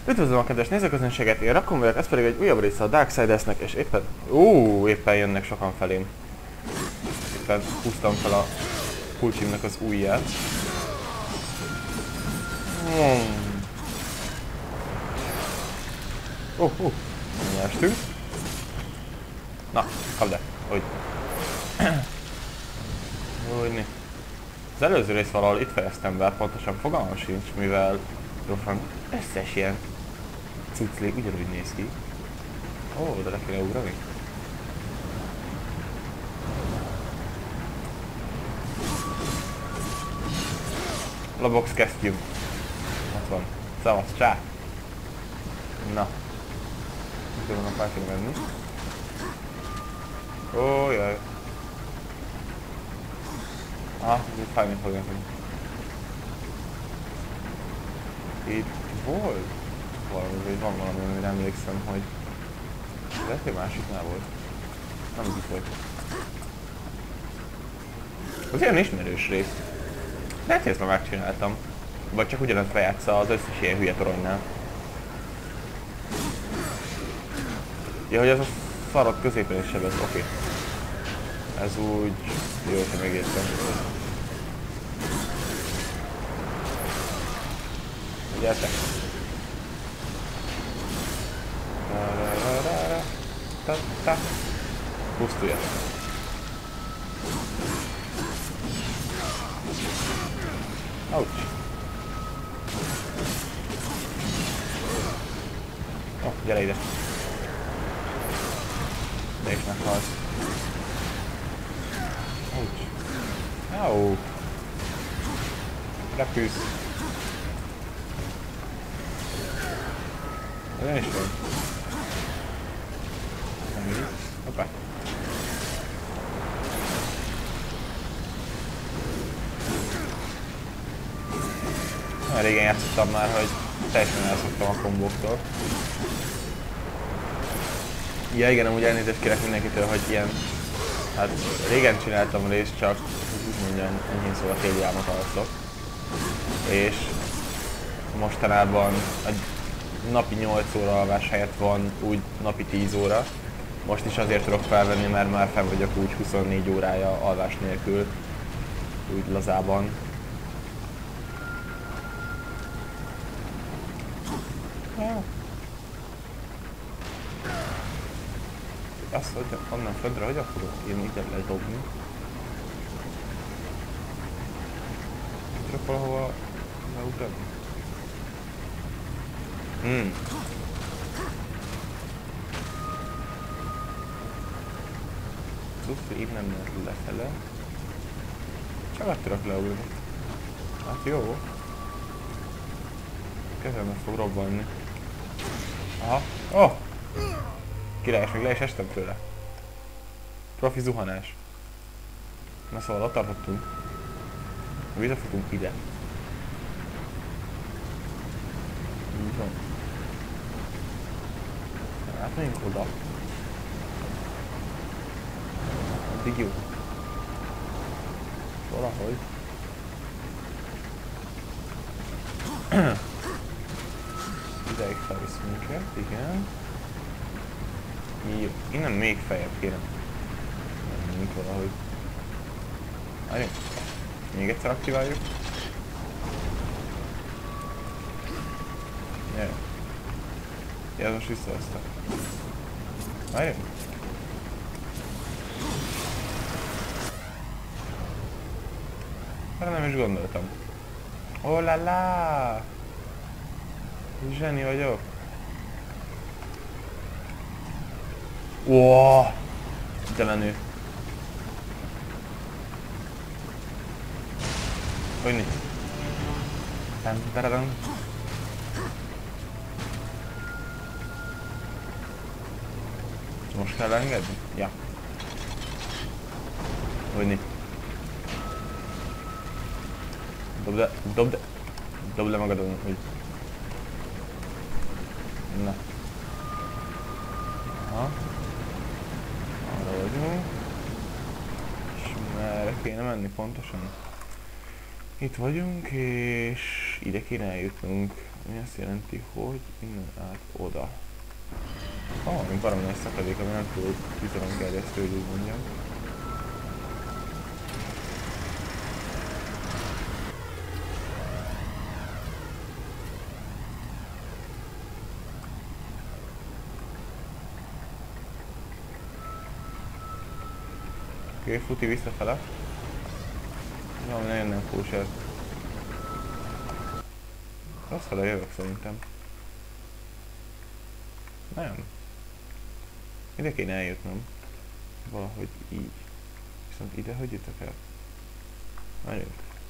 Üdvözlöm a kedves nézőközönséget, én Rakon vagyok, ez pedig egy újabb része a Darksiders-nek, és éppen jönnek sokan felém. Éppen húztam fel a pulcsimnak az ujját. Nyerstünk. Na, kapd el, hogy. Úgyni. Az előző rész valahol itt fejeztem be, pontosan fogalmam sincs, mivel rofan összes ilyen cuclé ugyanúgy néz ki. Ó, de le kéne ugrani. Labox kesztyűm. Ott van. Szavasz, csá! Na. Itt van a fel kéne menni. Ó, jaj. Ah, itt fájni fog nekünk. Itt volt valami, vagy van valami, amire emlékszem, hogy lehet, hogy másiknál volt. Nem így volt. Az ilyen ismerős rész. Lehet, hogy ezt már megcsináltam. Vagy csak ugyanazt bejátsza az összes ilyen hülye toronynál. Ja, hogy ez a szarot középen is sebez, oké. Ez úgy... jó, hogy megértem. Gyertek! Pusztuljatok! Ouch! Oh, gyere ide! De is meghalsz. Ouch! Au! Repülsz! Ez is van. Nem így. Hoppá! Nagyon régen játszottam már, hogy teljesen elszoktam a kombóktól. Ja igen, amúgy elnézést kérek mindenkitől, hogy ilyen... hát régen csináltam részt, csak úgy mondjam, enyhén szóval téli álmot alszok. És mostanában egy napi 8 óra alvás helyett van úgy napi 10 óra. Most is azért tudok felvenni, mert már fel vagyok úgy 24 órája alvás nélkül, úgy lazában. Azt, hogy onnan földre, hogy akarok én ide ledobni? Csak valahova leugrani? Cufi, innen mehet lefele. Csak át tudok leugrani. Hát jó. Kezemet fog robbanni. Aha. Oh! Királyos, még le is estem tőle. Profi zuhanás. Na szóval ott tartottunk. Visszafutunk ide. Így van. Átmegyünk oda. Addig jó. Valahogy. Ideig felvisz minket, igen. Jó. Innen még feljebb kéne. Menjünk valahogy. Várjunk. Még egyszer aktiváljuk. Jaj. Ja, most visszahoztak. Várjunk. Erre nem is gondoltam. Oh la la! Zseni vagyok. Wow! De menő. Hogyne? Tam-taradam. Most kell engedni? Ja. Hogyne? Dobd le magadon, hogy... Na. Aha. Arra vagyunk. És merre kéne menni pontosan? Itt vagyunk, és ide kéne eljutnunk. Ami azt jelenti, hogy innen át oda. Még baromi nagy szakadék, ami nem túl bizalomgerjesztő, hogy úgy mondjam. Oké, futi visszafele. Valami nagyon nem kóser. Azt fele jövök szerintem. Nem. Ide kéne eljutnom. Valahogy így. Viszont ide hogy jutok el? Nagyon.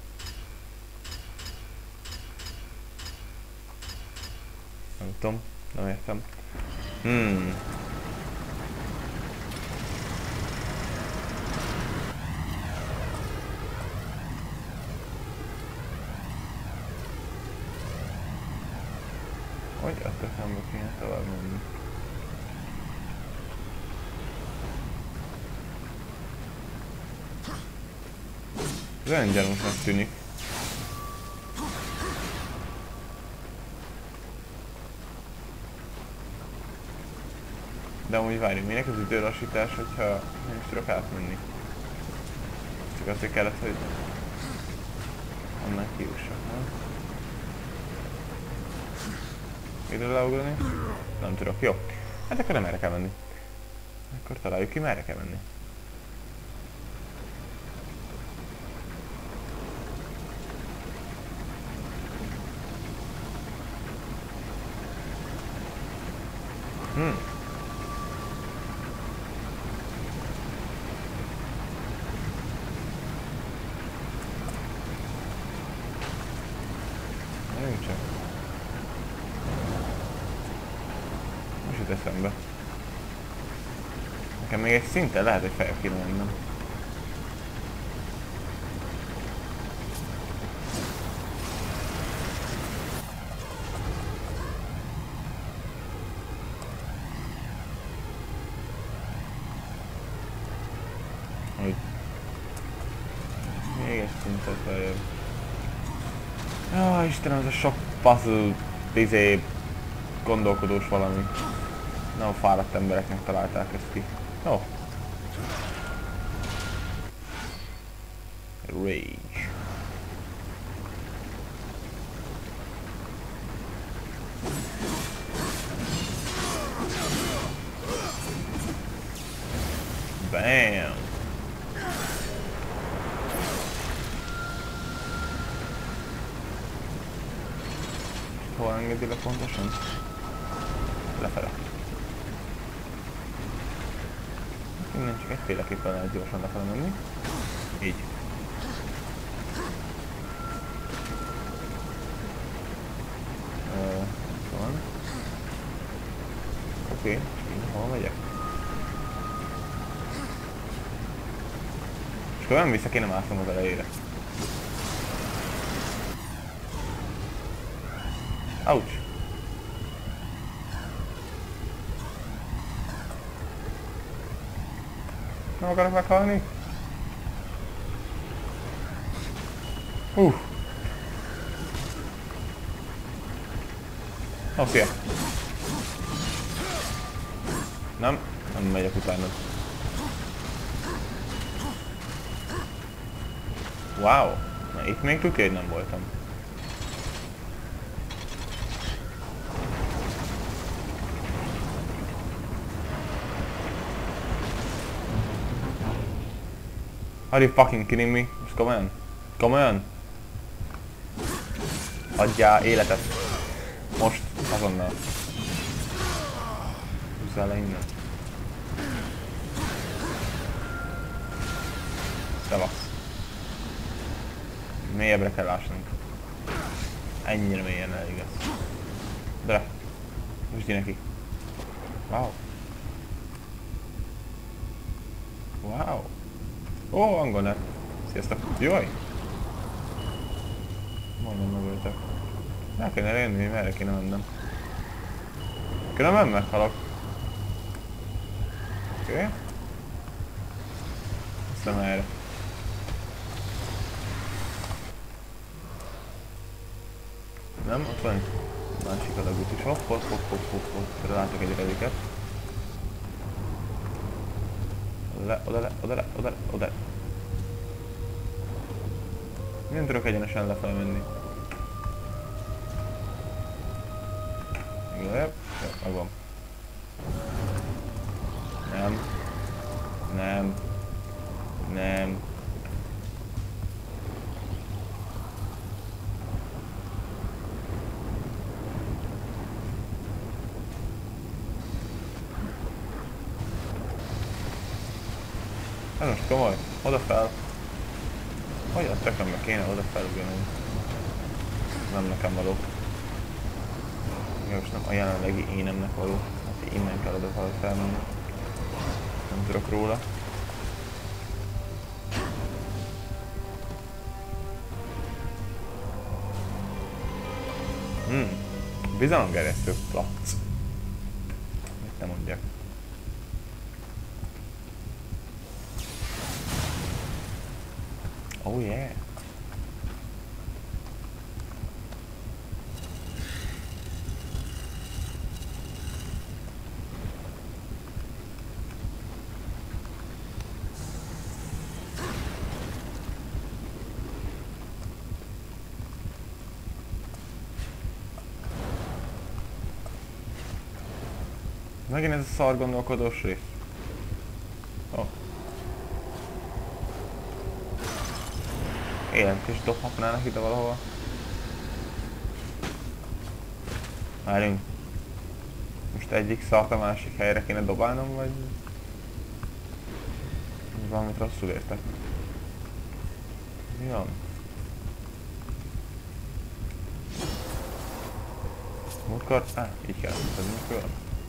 Nem tudom, nem értem. Hogy a tökembe kéne tovább menni? Ez olyan gyanúsnak tűnik. De amúgy várjunk, minek az időlassítás, hogyha nem is tudok átmenni? Csak azért kellett, hogy onnan kijussak, nem? Ide leugrani? Nem tudok, jó. Hát akkor nem erre kell menni. Akkor találjuk ki, merre kell menni. Gyerünk csak. Most jut eszembe. Nekem még egy szinten lehet, hogy feljebb kéne mennem. Hogy még egy szintet feljebb. Jaj, Istenem, ez a sok puzzle, gondolkodós valami. Nem fáradt embereknek találták ezt ki. Ó. Rage. Bam! Hol engedi le pontosan? Lefele. Innen csak egyféleképpen lehet gyorsan lefele menni. Így. Van. Oké, hol megyek? És akkor nem vissza kéne másznom az elejére. Ouch! Nem akarok meghalni? Szia! Nem megyek utána. Wow! Na itt még tudja, hogy nem voltam. Are you fucking kidding me? Most komolyan? Komolyan? Adjál életet! Most, azonnal. Húzzál le innen. Szevasz. Mélyebbre kell ásnunk. Ennyire mélyen elég lesz. De, üsdi neki. Wow. Wow. Ó, angol net. Sziasztok. Jaj! Majdnem megöltek. El kéne jönni, merre kéne mennem. Különben meghalok. Oké. Aztán erre. Nem? Ott van. Másik adagot is. Hopp. Látok egy rediket. Oda. Nem tudok egyenesen lefelé menni. Jó, megvan. Nem. Ez most komoly. Odafel. Hogy a tökömbe kéne odafel ugyanúgy. Nem nekem való. Most nem a jelenlegi énemnek való. Hát innen kell odafel felmenni. Nem tudok róla. Bizalomgerjesztő plac. Mit nem mondjak. Oh yeah! Megint ez a szar gondolkodós rész. Oh. Élent is dobhatnának ide valahova. Várjunk. Most egyik szart a másik helyre kéne dobálnom, vagy... Valamit rosszul értek. Mi van? Múltkor... így kell tenni föl.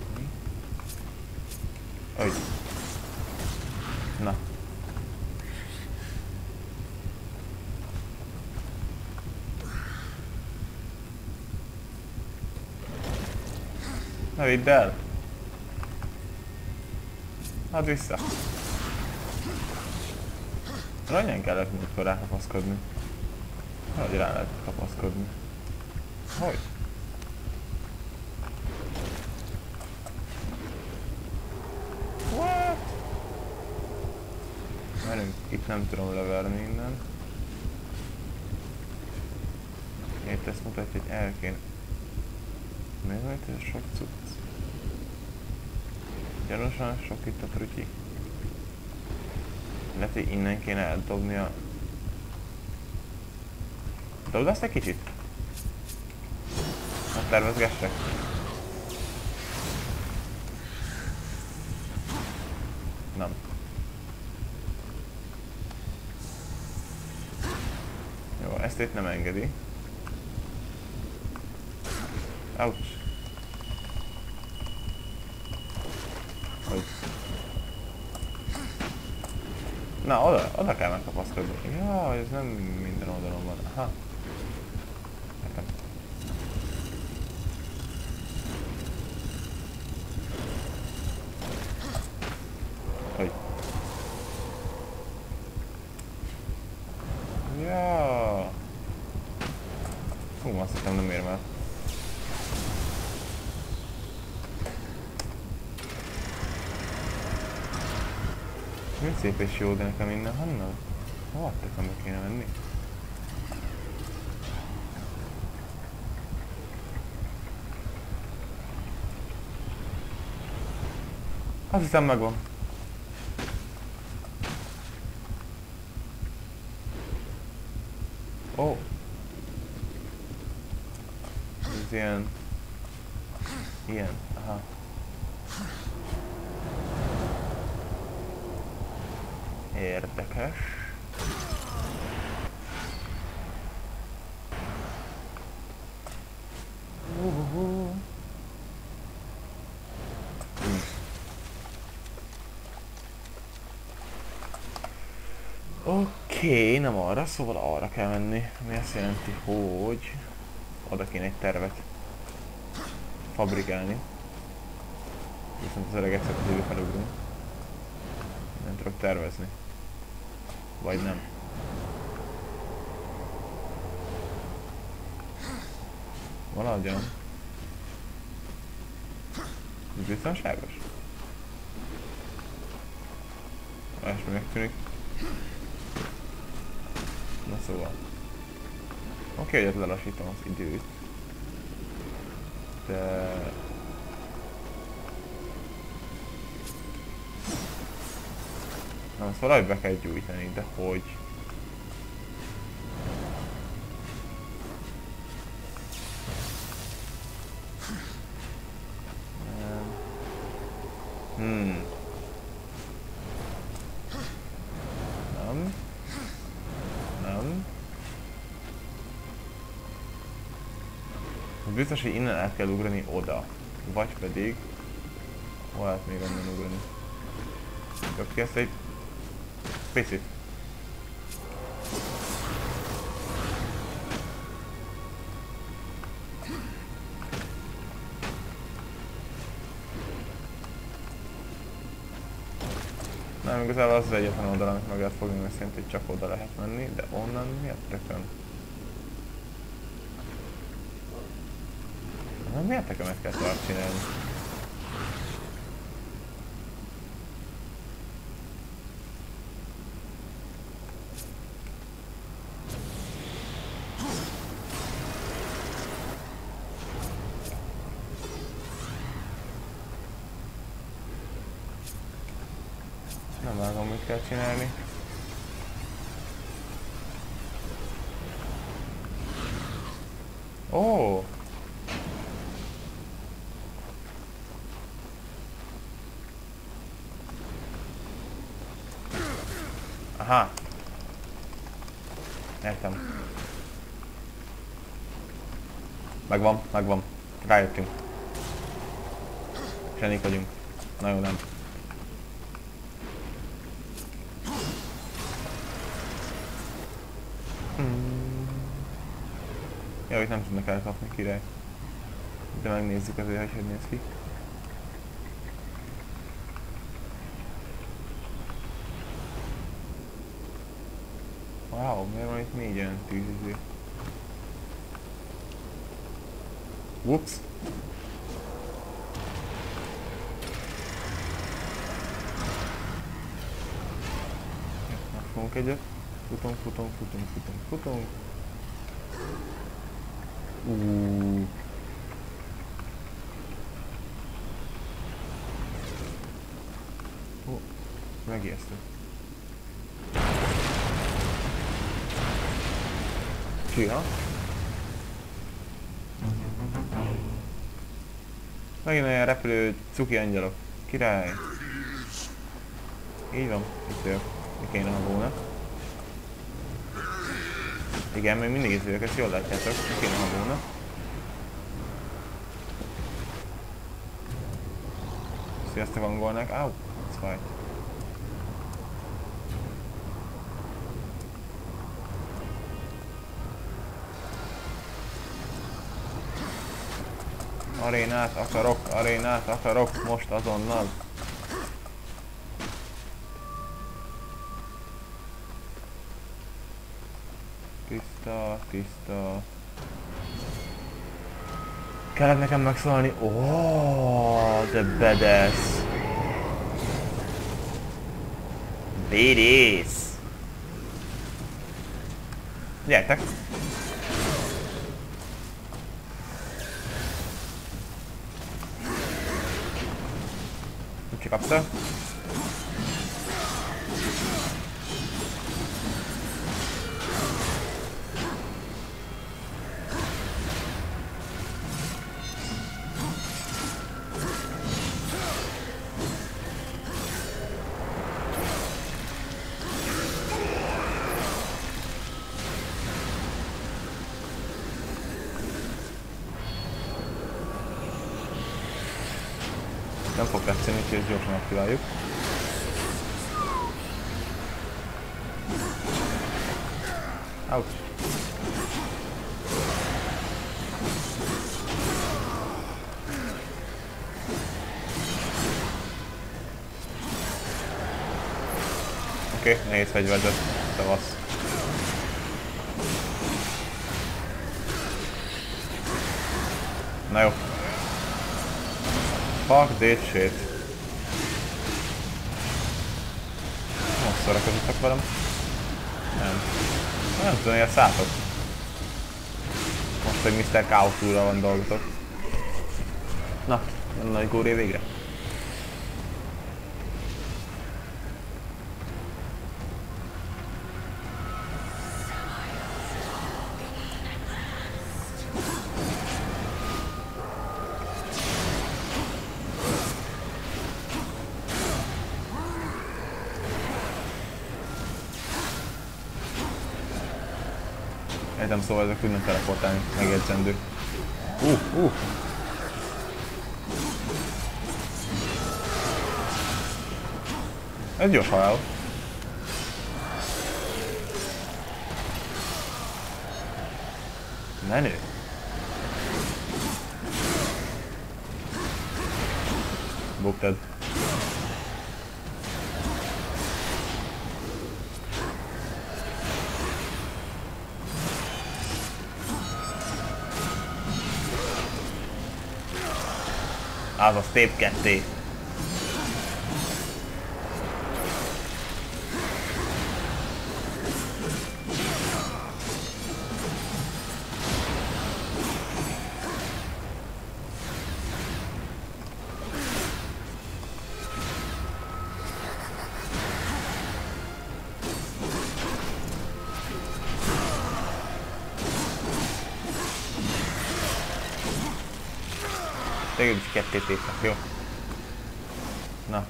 Úgy. Na. Na vidd el! Add vissza! Annyian kellett múltkor rákapaszkodni. Hogy rá lehet kapaszkodni. Hogy? What? Merünk, itt nem tudom leverni innen. Itt ezt mutatja, hogy el kéne. Miért van itt ez sok cucc? Gyanúsan sok itt a trütyi. Lehet, hogy innen kéne eldobni a... Dobd azt egy kicsit? Hát tervezgessek. Nem. Jó, ezt itt nem engedi. Ouch. Hogy? Na, oda kell megkapaszkodni. Ja, ez nem minden oldalon van. Aha. Nekem. Hogy? Ja. Hú, azt hittem nem ér el. Mint szép és jó, de nekem innen honnan? Hova tökönbe kéne menni? Azt hiszem megvan. Ó. Oh. Ez ilyen... Ilyen, aha. Érdekes. Oké, nem arra, szóval arra kell menni, ami azt jelenti, hogy oda kéne egy tervet fabrikálni. Viszont az öreg egyszer az idő felugrunk. Nem tudok tervezni. Vagy nem. Valahogyan. Ez biztonságos? Másmi megtűnik. Na szóval. Oké, hogy lelassítom az időt. De... Na, ezt valahogy be kell gyújtani, de hogy? Nem. Nem. Biztos, hogy innen át kell ugrani oda. Vagy pedig... hol lehet még onnan ugrani? Csak ki ezt egy... picit. Nem, igazából az az egyetlen oldal, amit meg lehet fogni, mert szerint, hogy csak oda lehet menni, de onnan miért tökön? Na, miért tökömet kell tovább csinálni? Nem vágom, mit kell csinálni. Ó! Aha! Értem. Megvan, megvan. Rájöttünk. Zsenik vagyunk. Nagyon nem. Jó, itt nem tudnak elkapni, király. De megnézzük azért, hogy néz ki. Wow, miért van itt 4 olyan tűzizé? Whoops! Megfogunk egyet. Futunk. Megijesztő. Csia. Megint olyan repülő cuki angyalok. Király. Így van, itt vagyok. Mi kéne hangolna. Igen, még mindig itt vagyok, ezt jól látjátok. Mi kéne hangolna. Sziasztok, angolnak. Au, ez fáj. Arénát akarok, most azonnal. Tiszta. Kellett nekem megszólalni. Oh, de badass. Badass. Gyertek. Mit kapta? Nem fog tetszeni, úgyhogy ezt gyorsan aktiváljuk. Ouch. Oké, nehéz fegyverzet. Szavasz. Na jó. Fuck this shit. Most szórakozottak velem? Nem. Nem tudom, hogy szálltok. Most, hogy Mr. Chaos úrral van dolgotok. Na, jön nagy góré végre. Értem, szóval ezek tudnak teleportálni, megjegyzendő. Ez gyors halál. Menő. Buktad. Azaz tép ketté. Téged is ketté tépnek, jó? Na.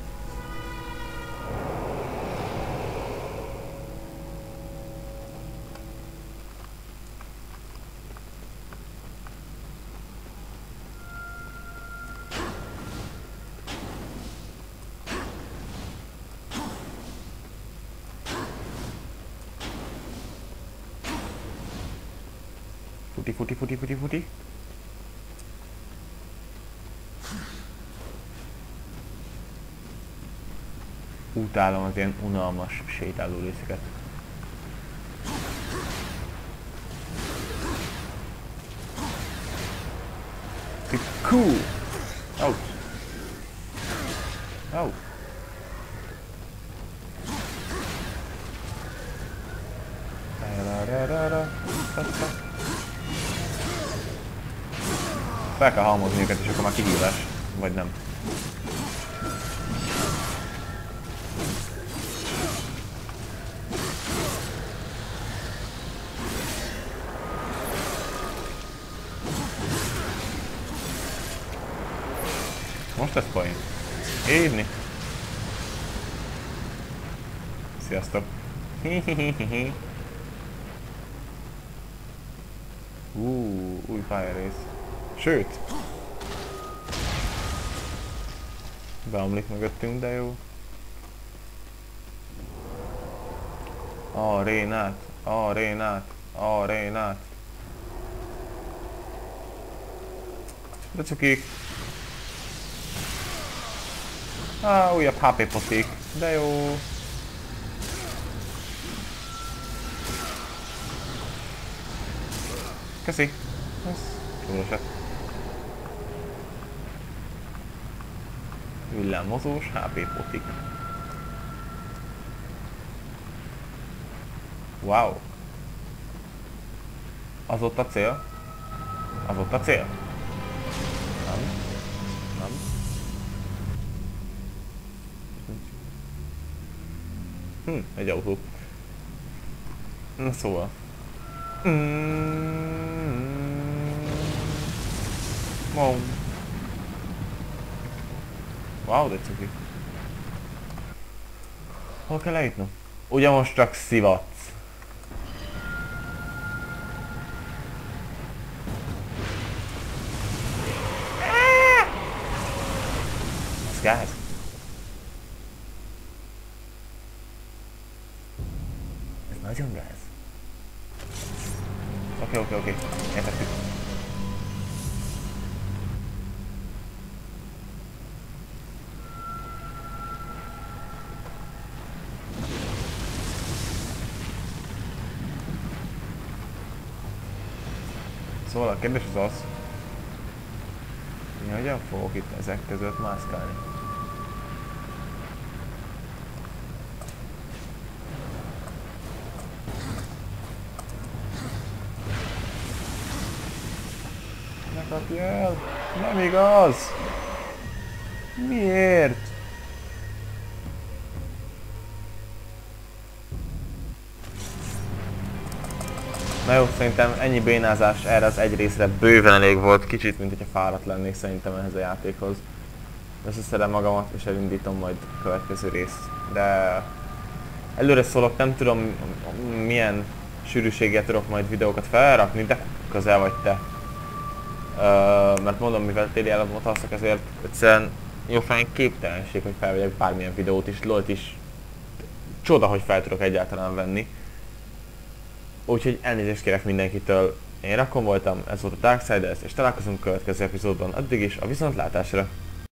Futi. Utálom az ilyen unalmas sétáló részeket. Cool! Oh! Oh! Fel kell halmozni őket, és akkor már kihívás. Vagy nem. Most lesz poén. Hívni. Sziasztok. Új fire race. Sőt. Beomlik mögöttünk, de jó. Arénát. De cukik. Újabb HP poték, de jó. Köszi. Ez jól esett. Villámozós HP potik. Wow. Az ott a cél? Az ott a cél? Nem. Egy autó. Na szóval. Wow, de cuki. Hol kell lejutnom? Ugye most csak szivatsz. Ez gáz. Ez nagyon gáz. Oké. Értettük. Szóval a kérdés az az, Hogyan fogok itt ezek között mászkálni? Ne kapj el! Nem igaz! Miért? Na jó, szerintem ennyi bénázás erre az egy részre bőven elég volt. Kicsit, mint hogyha fáradt lennék szerintem ehhez a játékhoz. Összeszedem magamat és elindítom majd a következő részt. De előre szólok, nem tudom milyen sűrűséggel tudok majd videókat felrakni, de közel vagy te. Mert mondom, mivel téli államot hasznak, ezért egyszerűen jófán képtelenség, hogy felvegyek bármilyen videót is, LOL-t is. Csoda, hogy fel tudok egyáltalán venni. Úgyhogy elnézést kérek mindenkitől. Én Rakon voltam, ez volt a Darksiders, és találkozunk a következő epizódban. Addig is a viszontlátásra!